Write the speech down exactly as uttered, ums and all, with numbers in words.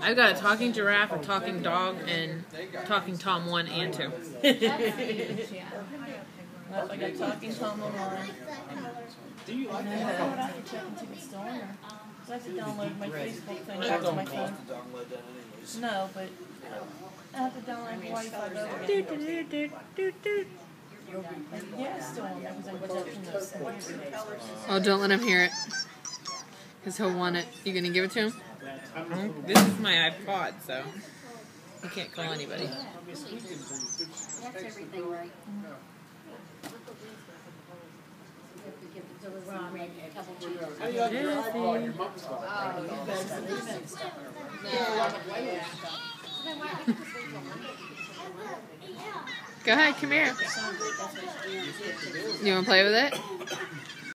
I've got a talking giraffe, a talking dog, and talking Tom one and two. Well, I got talking Tom online. Do you like I that? know what I have to check and see if it's still on there. So I have to download my Facebook thing I back to don't my want phone. to download that anyways. No, but I have to download Hawaii Five-O Do, again. do, do, do, do. Yeah, it's still on there because I was watching those things. Oh, don't let him hear it. Because he'll want it. You gonna give it to him? This is my iPod, so you can't call anybody. That's everything right. How do you like your iPod? Your mom's got Go ahead, come here. You wanna play with it?